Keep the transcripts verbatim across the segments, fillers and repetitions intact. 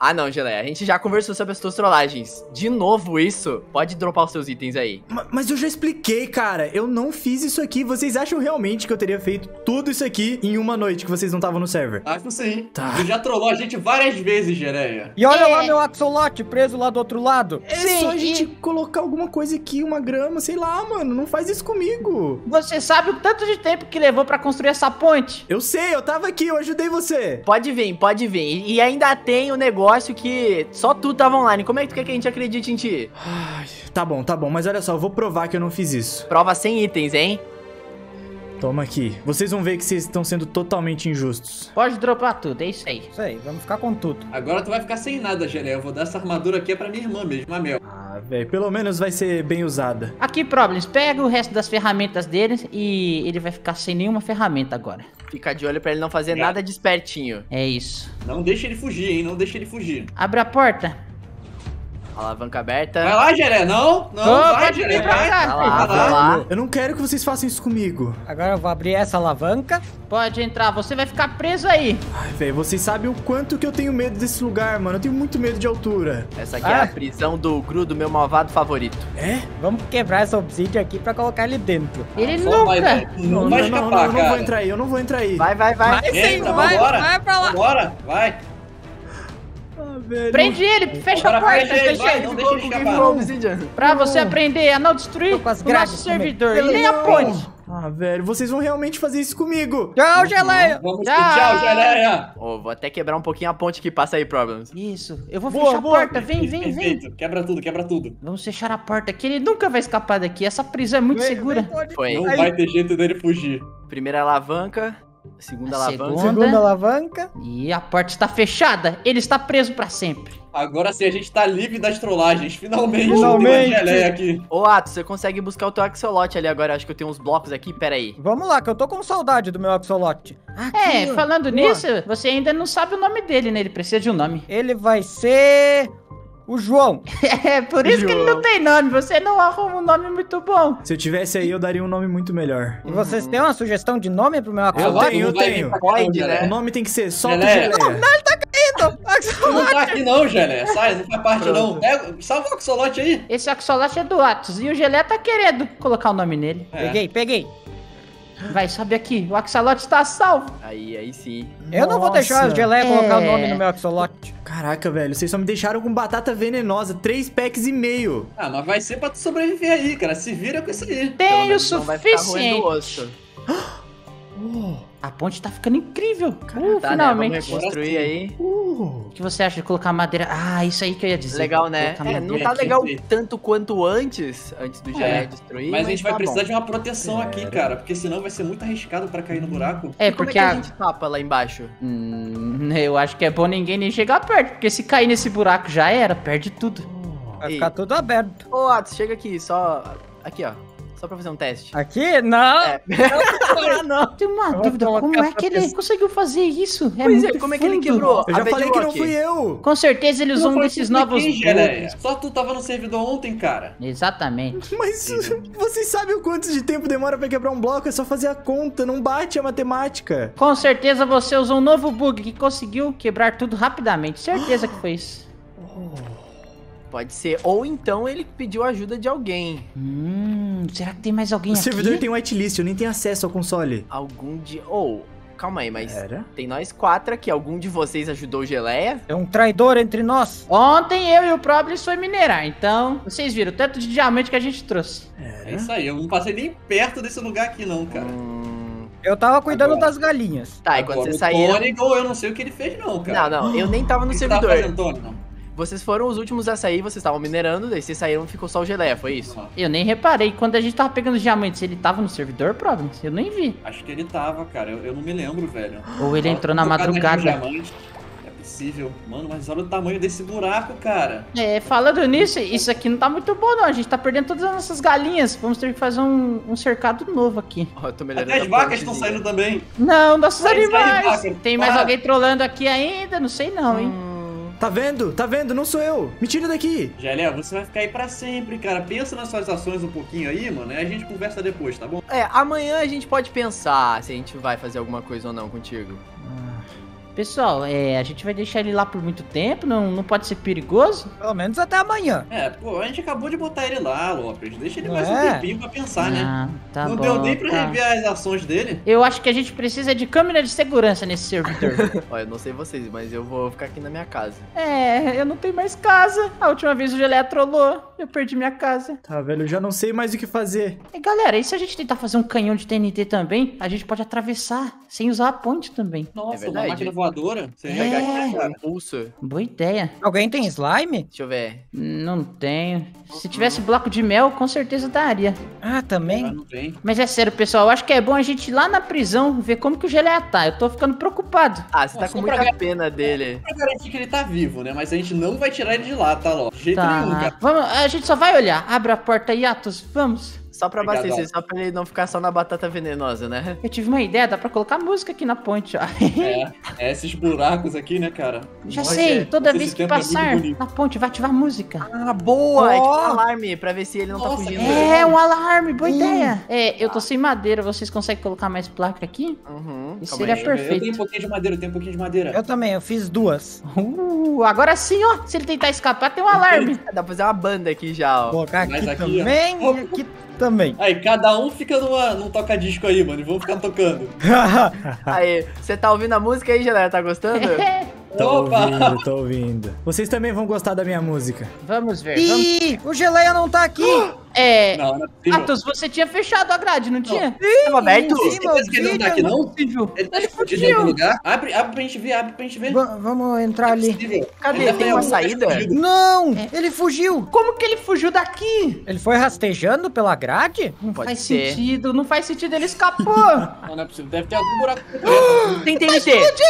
Ah, não, Geleia. A gente já conversou sobre as tuas trollagens. De novo isso? Pode dropar os seus itens aí. Ma- Mas eu já expliquei, cara. Eu não fiz isso aqui. Vocês acham realmente que eu teria feito tudo isso aqui em uma noite que vocês não estavam no server? Acho sim. Tá. Tu já trollou a gente várias vezes, Geleia. E olha É. lá meu Axolot preso lá do outro lado. É Sim, só a e- gente colocar alguma coisa aqui, uma grama, sei lá, mano. Não faz isso comigo. Você sabe o tanto de tempo que levou pra construir essa ponte? Eu sei, eu tava aqui, eu ajudei você. Pode vir, pode vir. E ainda tem o negócio que só tu tava online. Como é que tu quer que a gente acredite em ti? Ai, tá bom, tá bom. Mas olha só, eu vou provar que eu não fiz isso. Prova sem itens, hein? Toma aqui. Vocês vão ver que vocês estão sendo totalmente injustos. Pode dropar tudo, é isso aí. Isso aí, vamos ficar com tudo. Agora tu vai ficar sem nada, Geleia. Eu vou dar essa armadura aqui é pra minha irmã mesmo, a Mel. Ah, velho, pelo menos vai ser bem usada. Aqui, Problems, pega o resto das ferramentas deles e ele vai ficar sem nenhuma ferramenta agora. Fica de olho pra ele não fazer É. nada de espertinho. É isso. Não deixa ele fugir, hein? Não deixa ele fugir. Abre a porta. Alavanca aberta. Vai lá, Geleia. Não, não, Ô, vai, pode vir Geleia. pra Vai. cá. Vai lá, Vai vai lá. Eu não quero que vocês façam isso comigo. Agora eu vou abrir essa alavanca. Pode entrar, você vai ficar preso aí. Ai, velho, vocês sabem o quanto que eu tenho medo desse lugar, mano. Eu tenho muito medo de altura. Essa aqui é Ah. a prisão do Gru, do meu malvado favorito. É? Vamos quebrar essa obsidian aqui pra colocar ele dentro. Ele Só nunca. vai, velho. Não, vai não, escapar, não, não, não cara. vou entrar aí, eu não vou entrar aí. Vai, vai, vai. Eita, vai, vambora. vai pra lá. Vambora, vai. Ah, velho. Prende ele, fecha a Agora porta, prende ele, fecha vai, ele. não deixa ele escapar. Obsidian. Pra você aprender a não destruir Tô com as o grades nosso também. servidor. E nem a ponte. Ah, velho, vocês vão realmente fazer isso comigo. Tchau, Geleia. Vamos Tchau. tchau, Geleia. Ô, vou até quebrar um pouquinho a ponte que passa aí, Problems. Isso, eu vou Boa, fechar boa. a porta. Vem, vem, vem. Perfeito. Quebra tudo, quebra tudo. Vamos fechar a porta aqui, ele nunca vai escapar daqui. Essa prisão é muito Vem, segura. vem, pode- Foi. Não Aí. vai ter jeito dele fugir. Primeira alavanca. Segunda A alavanca. segunda. Segunda alavanca. E a porta está fechada. Ele está preso pra sempre. Agora sim, a gente tá livre das trollagens. Finalmente. Finalmente. Tem uma Geleia aqui. Ô, Atos, você consegue buscar o teu axolote ali agora. Acho que eu tenho uns blocos aqui. Pera aí. Vamos lá, que eu tô com saudade do meu Axolot. É, Aqui, ó. falando Boa. nisso, você ainda não sabe o nome dele, né? Ele precisa de um nome. Ele vai ser... o João. É, por isso que ele não tem nome. Você não arruma um nome muito bom. Se eu tivesse aí, eu daria um nome muito melhor. E vocês têm uma sugestão de nome pro meu Eu Axolot? tenho, eu Não vai vir tenho. pra cá, não, Pode, Geleia. O nome tem que ser Solta Geleia. Geleia. Tu não tá aqui não, Geleia. Sai, não faz parte não. Pega, salva o Axolot aí. Esse Axolot é do Atos. E o Gelé tá querendo colocar o nome nele. É. Peguei, peguei. Vai, sobe aqui. O Axolot está salvo. Aí, aí sim. Eu não vou Nossa. deixar a Geleia colocar o É. nome no meu Axolot. Caraca, velho, vocês só me deixaram com batata venenosa. Três packs e meio. Ah, mas vai ser pra tu sobreviver aí, cara. Se vira com isso aí. Pelo Tem o menos não vai ficar ruim suficiente. do osso. A ponte tá ficando incrível. Uh, Tá, né? Vamos finalmente. reconstruir aí. Uh. O que você acha de colocar madeira? Ah, isso aí que eu ia dizer. Legal, né? Colocar É, não madeira tá aqui. legal aqui. tanto quanto antes, antes do Geleia destruir. Mas a gente vai tá precisar bom. de uma proteção aqui, cara. Porque senão vai ser muito arriscado pra cair no buraco. É, E como porque é que a... a gente tapa lá embaixo? Hum, eu acho que é bom ninguém nem chegar perto, porque se cair nesse buraco já era, perde tudo. Vai Ei. ficar tudo aberto. Ô, Atos, chega aqui, só... Aqui, ó. Só pra fazer um teste. Aqui? Não. É. Ah, não. Tem uma Eu vou dúvida, colocar como é essa que ele pessoa. conseguiu fazer isso? É Pois é, muito como é que ele fundo. quebrou? Eu já A falei que não bedrock. fui eu. Com certeza ele usou um Não foi desses tudo novos aqui, Geleia. bugs. Só tu tava no servidor ontem, cara. Exatamente. Mas vocês sabem o quanto de tempo demora pra quebrar um bloco? É só fazer a conta, não bate a matemática. Com certeza você usou um novo bug que conseguiu quebrar tudo rapidamente. Certeza que foi isso. Pode ser. Ou então ele pediu ajuda de alguém. Hum, será que tem mais alguém O aqui? servidor tem whitelist, eu nem tenho acesso ao console. Algum de... Ou... calma aí, mas... Era? Tem nós quatro aqui. Algum de vocês ajudou o Geleia? É um traidor entre nós. Ontem eu e o Problems foi minerar, então vocês viram o tanto de diamante que a gente trouxe. É isso aí. Eu não passei nem perto desse lugar aqui, não, cara. Hum... Eu tava cuidando Agora. das galinhas. Tá, e Agora, quando vocês o saíram... Tony, igual eu não sei o que ele fez, não, cara. Não, não. Eu nem tava no O que você tava servidor. fazendo, Tony? Não. Vocês foram os últimos a sair, vocês estavam minerando, daí vocês saíram e ficou só o Geleia, foi isso? Não. Eu nem reparei, quando a gente tava pegando os diamantes, ele tava no servidor, Problems? Eu nem vi. Acho que ele tava, cara. Eu, eu não me lembro, velho. Ou ele Tava entrou na focado naquele madrugada. diamante. É possível. Mano, mas olha o tamanho desse buraco, cara. É, falando nisso, isso aqui não tá muito bom não, a gente tá perdendo todas as nossas galinhas. Vamos ter que fazer um, um cercado novo aqui. Ó, eu tô melhorando Até as a vacas estão pontezinha. saindo também. Não, nossos Sai, sai, animais. vaca. Tem mais Para. alguém trolando aqui ainda? Não sei não, hein. Hum, Tá vendo? Tá vendo? Não sou eu. Me tira daqui. Gelé, você vai ficar aí pra sempre, cara. Pensa nas suas ações um pouquinho aí, mano. E a gente conversa depois, tá bom? É, amanhã a gente pode pensar se a gente vai fazer alguma coisa ou não contigo. Pessoal, é, a gente vai deixar ele lá por muito tempo? Não, não pode ser perigoso? Pelo menos até amanhã. É, pô, a gente acabou de botar ele lá, Lopes. Deixa ele Não mais é? um tempinho pra pensar, né? Ah, tá Não bom. deu nem pra tá. rever as ações dele. Eu acho que a gente precisa de câmera de segurança nesse servidor. Olha, eu não sei vocês, mas eu vou ficar aqui na minha casa. É, eu não tenho mais casa. A última vez o Geleia trollou, eu perdi minha casa. Tá, velho, eu já não sei mais o que fazer. E galera, e se a gente tentar fazer um canhão de T N T também, a gente pode atravessar sem usar a ponte também. Nossa, É verdade. uma máquina voadora. Você É. pegar aqui, cara. Impulso. Boa ideia. Alguém tem slime? Deixa eu ver. Não tenho. Se tivesse bloco de mel, com certeza daria. Ah, Ah, também? não tem. Mas é sério, pessoal, eu acho que é bom a gente ir lá na prisão ver como que o Geleia tá. Eu tô ficando preocupado. Ah, você tá Nossa, com pra muita ga- pena dele. Pra garantir que ele tá vivo, né? Mas a gente não vai tirar ele de lá, tá, Lopes? De jeito nenhum, Tá. cara. Vamos, a gente só vai olhar. Abre a porta aí, Atos. Vamos. Só pra Obrigadão. abastecer, só pra ele não ficar só na batata venenosa, né? Eu tive uma ideia, dá pra colocar música aqui na ponte, ó. É, é esses buracos aqui, né, cara? Já Nossa, sei, toda esse vez que tempo é muito passar bonito. na ponte vai ativar música. Ah, boa! É tipo um Ó. alarme pra ver se ele não tá Nossa, fugindo. É, um alarme, boa ideia. É, eu tô sem madeira, vocês conseguem colocar mais placa aqui? Uhum, Isso calma seria aí. perfeito. Eu tenho um pouquinho de madeira, eu tenho um pouquinho de madeira. Eu também, eu fiz duas. Uh, agora sim, ó. Se ele tentar escapar, tem um alarme. Dá pra fazer uma banda aqui já, Vou ó. colocar aqui, Mas aqui, ó. também e aqui também. Aí, cada um fica numa, num toca-disco aí, mano, e vamos ficar tocando. Aí, você tá ouvindo a música aí, galera? Tá gostando? Tô Opa! ouvindo, tô ouvindo. Vocês também vão gostar da minha música. Vamos ver, vamos. Ih, o Geleia não tá aqui. É. Não, não é possível. Atos, você tinha fechado a grade, não tinha? Tava aberto? Sim, meu Certeza que ele não tá aqui, vídeo. não? Possível. Ele tá escondido em algum lugar? Abre, abre pra gente ver, abre pra gente ver. Va- vamos entrar ali. Possível. Cadê? Ele deve Tem ter uma algum lugar saída? escondido. Não, ele fugiu. Como que ele fugiu daqui? Ele foi rastejando pela grade? Não Pode faz ser. sentido, não faz sentido, ele escapou. Não, não é possível. Deve ter algum buraco secreto. Tem T N T!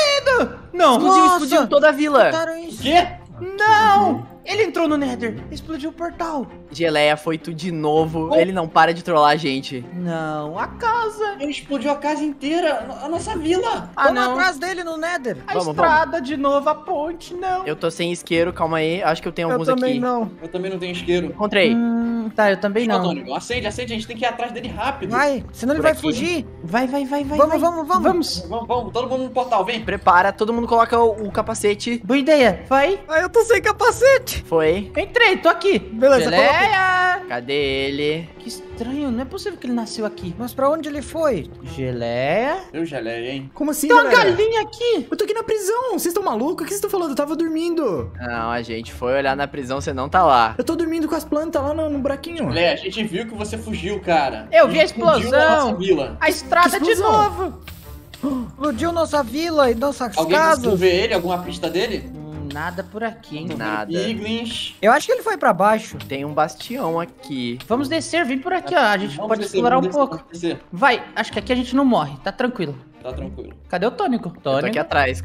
Não, Explodiu, Nossa. explodiu toda a vila. Botaram isso. Quê? não. Ele entrou no Nether, explodiu o portal. Geleia foi tu de novo. Ele não para de trollar a gente. Não, a casa. Ele explodiu a casa inteira, a nossa vila. Ah, Vamos não. atrás dele no Nether. A Vamos, estrada de novo, a ponte, não. Eu tô sem isqueiro, calma aí. Acho que eu tenho Eu alguns também aqui. não. Eu também não tenho isqueiro. Encontrei. Hum, tá, eu também Não. não. Antônio, acende, acende, a gente tem que ir atrás dele rápido. Vai, senão ele Por vai aqui. fugir. Vai, vai, vai, vai. Vamos, vai. vamos, vamos. Vamos. Vamos, vamos, todo mundo no portal, vem. Prepara, todo mundo coloca o, o capacete. Boa ideia, vai. Ah, eu tô sem capacete. Foi. Entrei, tô aqui. Beleza, Geleia. Cadê ele? Que estranho, não é possível que ele nasceu aqui. Mas pra onde ele foi? Geleia. Eu geleia, hein? Como assim, Tem uma galera? galinha aqui. Eu tô aqui na prisão. Vocês estão malucos? O que vocês estão falando? Eu tava dormindo. Não, a gente foi olhar na prisão, você não tá lá. Eu tô dormindo com as plantas lá no, no buraquinho. Lé, a gente viu que você fugiu, cara. Eu vi a Explodiu explosão. nossa vila. A estrada Que de explosão? novo. Explodiu nossa vila e nossas Alguém conseguiu casas. ver ele? Alguma pista dele? Hum, nada por aqui, hein. Nada. Piglins. Eu acho que ele foi pra baixo. Tem um bastião aqui. Vamos descer, vem por aqui, ó. A gente Vamos pode descer, explorar um vamos pouco. descer, vamos descer. Vai, acho que aqui a gente não morre, tá tranquilo. Tá tranquilo. Cadê o Tônico? Eu tô aqui Tônico. atrás.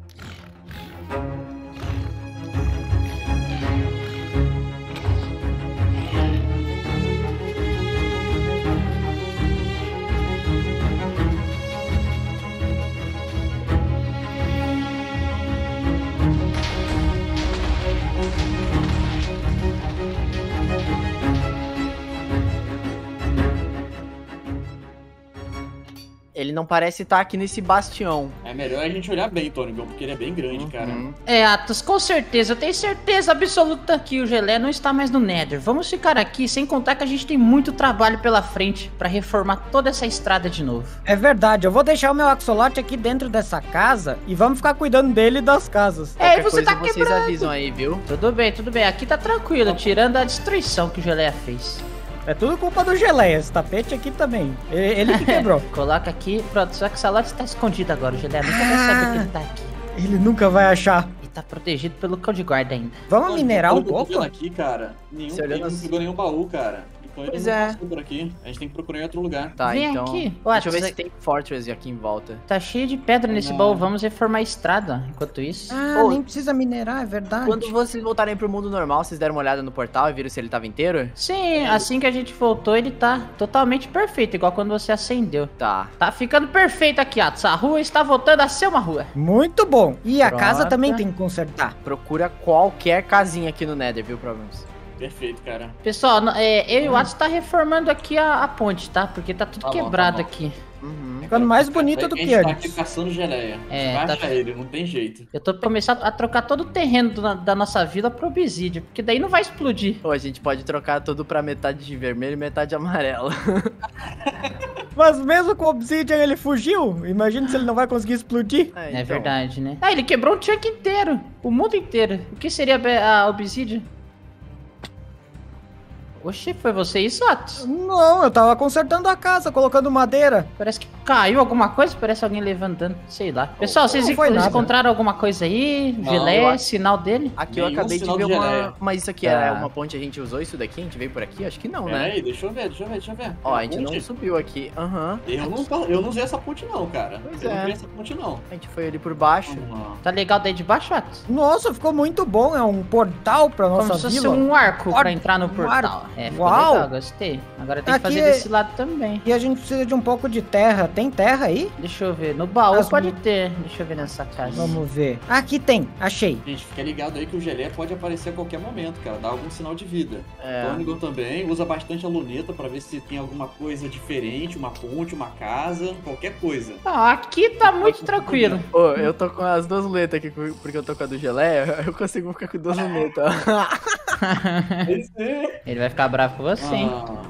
Ele não parece estar aqui nesse bastião. É melhor a gente olhar bem, Tony, porque ele é bem grande, cara. Uhum. É, Atos, com certeza, eu tenho certeza absoluta que o Geleia não está mais no Nether. Vamos ficar aqui, sem contar que a gente tem muito trabalho pela frente pra reformar toda essa estrada de novo. É verdade, eu vou deixar o meu axolote aqui dentro dessa casa e vamos ficar cuidando dele e das casas. É, e Qualquer você coisa tá vocês quebrando. avisam aí, viu? Tudo bem, tudo bem. Aqui tá tranquilo, tirando a destruição que o Geleia fez. É tudo culpa do Geleia, esse tapete aqui também. E- Ele que quebrou. Coloca aqui, pronto, só que o Salote está escondido agora, o Geleia nunca vai saber que ele tá aqui. Ele nunca vai achar. E tá protegido pelo cão de guarda ainda. Vamos Tony, minerar um pelo que eu tô pouco? vendo aqui, cara, nenhum, Você olhando ele não assim. pegou nenhum baú, cara. Então ele Pois não é. passou por aqui. A gente tem que procurar em outro lugar. Tá, Vem então. aqui. Deixa eu ver Watts, se tem Fortress aqui em volta. Tá cheio de pedra nesse Não. baú, vamos reformar a estrada enquanto isso. Ah, Ô, nem precisa minerar, é verdade. Quando vocês voltarem pro mundo normal, vocês deram uma olhada no portal e viram se ele tava inteiro? Sim, assim que a gente voltou, ele tá totalmente perfeito, igual quando você acendeu. Tá. Tá ficando perfeito aqui, Atos. A rua está voltando a ser uma rua. Muito bom. E a Pronto. casa também tem que consertar. Procura qualquer casinha aqui no Nether, viu, Problems? Perfeito, cara. Pessoal, n- é, eu e o Atos tá reformando aqui a, a ponte, tá? Porque tá tudo Tá bom, quebrado tá bom. aqui. Uhum. É ficando mais bonito do A que gente tá aqui antes. caçando geleia. É, Vai tá- achar ele, não tem jeito. Eu tô começando a trocar todo o terreno do- da nossa vila pro obsídio, porque daí não vai explodir. Ou a gente pode trocar tudo pra metade de vermelho e metade de amarelo. Mas mesmo com o Obsidian ele fugiu. Imagina se ele não vai conseguir explodir. É, É então. verdade, né? Ah, ele quebrou o chunk inteiro. O mundo inteiro. O que seria a obsidian? Oxi, foi você isso, Atos? Não, eu tava consertando a casa, colocando madeira. Parece que caiu alguma coisa, parece alguém levantando, sei lá. Pessoal, vocês não foi vocês nada. encontraram alguma coisa aí? Não, Geleia, eu acho- sinal dele? Aqui eu Nenhum acabei de sinal ver de uma... geleia. Mas isso aqui Tá. é uma ponte, a gente usou isso daqui? A gente veio por aqui? Acho que não, Pera né? aí, deixa eu ver, deixa eu ver, deixa eu ver. Ó, a gente não Ponte? subiu aqui. Aham. Eu não, eu não usei essa ponte não, cara. Pois eu é. não vi essa ponte não. A gente foi ali por baixo. Vamos lá. Tá legal daí de baixo, Atos? Nossa, ficou muito bom. É um portal pra Como nossa se fosse vila. um arco Ar- pra entrar no um portal. arco. É, ficou Uau. legal, gostei. Agora tem que Aqui fazer é- desse lado também. E a gente precisa de um pouco de terra. Tem terra aí? Deixa eu ver. No baú As pode mu- ter. Deixa eu ver nessa casa. Vamos ver. Aqui tem, achei. Gente, fica ligado aí que o geleia pode aparecer a qualquer momento, cara. Dá algum sinal de vida. É. Tônigo também usa bastante a luneta pra ver se tem alguma coisa diferente, uma ponte, uma casa, qualquer coisa. Ah, aqui tá muito tranquilo. Ô, eu tô com as duas lunetas aqui, porque eu tô com a do geleia, eu consigo ficar com duas lunetas. Esse é. Ele vai ficar bravo com você, hein? Ah,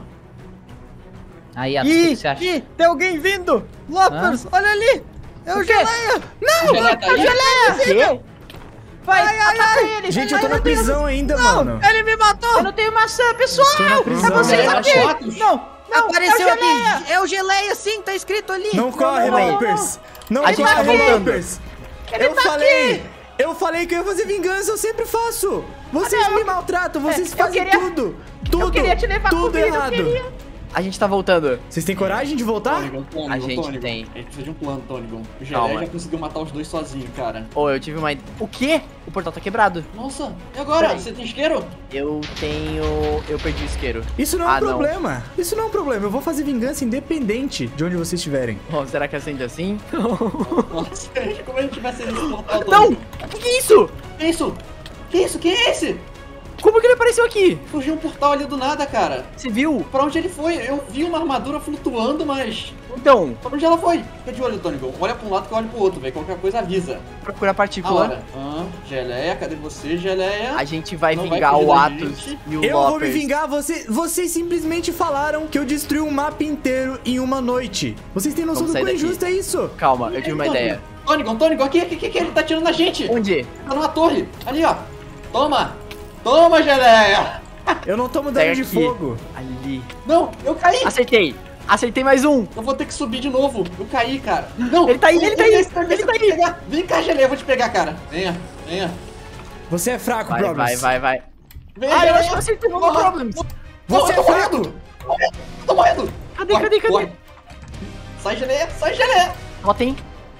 Aí, Atos, o que Ih, que você acha? ih, tem alguém vindo. Lopers, olha ali. É o Geleia. o geleia tá aí? Vai, ataca ele! Gente, eu tô na prisão ainda, mano. Ele me matou. Eu não tenho maçã, pessoal! Tô na prisão. É vocês Geleia aqui! Chatos? Não, não, Apareceu é o Geleia! aqui. É o Geleia, sim, tá escrito ali. Não corre, não, não, Lopers. Não, A gente tá corre, voltando. Lopers. Ele Eu tá falei. aqui. Eu falei que eu ia fazer vingança, eu sempre faço. Vocês Ah, não, me eu- maltratam, vocês eu fazem queria- tudo. Tudo. queria te levar tudo comigo, eu errado. queria. A gente tá voltando. Vocês têm coragem de voltar? Tônigo, Tônigo, A gente Tônigo. tem. A gente precisa de um plano, Tônigo. O Calma. geleia já conseguiu matar os dois sozinho, cara. Ô, eu tive uma... O quê? O portal tá quebrado. Nossa, e agora? Peraí. Você tem isqueiro? Eu tenho... Eu perdi o isqueiro. Isso não é um Ah, não. problema. Isso não é um problema. Eu vou fazer vingança independente de onde vocês estiverem. Oh, será que acende assim? Nossa, como a gente vai ser nesse portal, Não! Tônigo? O que é isso? Que isso? Que isso? Quem é esse? Como que ele apareceu aqui? Fugiu um portal ali do nada, cara. Você viu? Pra onde ele foi? Eu vi uma armadura flutuando, mas... Então, Pra onde ela foi? Fica de olho, Tônigo. Olha pra um lado que eu olho pro outro, velho. Qualquer coisa avisa. procurar A partícula. hora. Ah, Geleia, cadê você, Geleia? A gente vai Não vai vingar fugir o da Atos gente. e o Eu vou me Lopers. vingar, você, vocês simplesmente falaram que eu destruí um mapa inteiro em uma noite. Vocês têm noção Vamos do sair quão daqui. injusto é isso? Calma, eu tive uma ideia. Tônigo, Tônigo, aqui, aqui, aqui, aqui, ele tá atirando na gente. Onde? Tá numa torre. Ali, ó. Toma. Toma, Geleia. Eu não tomo Pega dano de aqui. fogo. Ali. Não, eu caí. Acertei. Acertei mais um. Eu vou ter que subir de novo. Eu caí, cara. Não. Ele tá aí, ele tá aí, Vem cá, ele tá aí. pegar. Vem cá, Geleia, eu vou te pegar, cara. Venha, venha. Você é fraco, Vai, Problems. vai, vai, vai. Venha, Ah, eu Geleia. acho que eu acertei no Porra. Problems. Você Não, eu é tô fraco. morrendo. Eu tô morrendo. Cadê, Corre, cadê, cadê? corre. Sai, Geleia, sai, Geleia. Totem.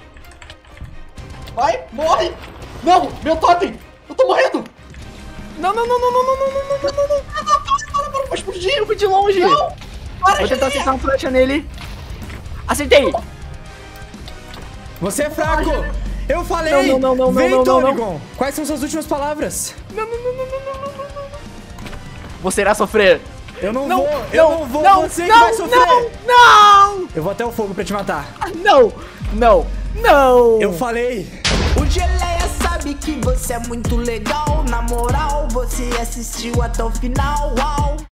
Vai, morre. Não, meu totem. Eu tô morrendo. Não, não, não, não, não, não, não, não, não, não, não. Para, para, para, vou explodir. Eu fui de longe. Não. Para, Vou tentar Geleia. acertar uma flecha nele. Acertei. Você é fraco. Eu falei. Não, não, não, não, Vem, não, não, não. Tônigon. Quais são suas últimas palavras? Não, não, não, não, não, não, não, não, não. Você irá sofrer. Eu não, Não, vou. Eu não, não vou. não, Você que não, vai sofrer. não, não. Eu vou até o fogo pra te matar. Não, não, não. Eu falei. O Geleia sabe que você é muito legal. Na moral, você assistiu até o final. Uau!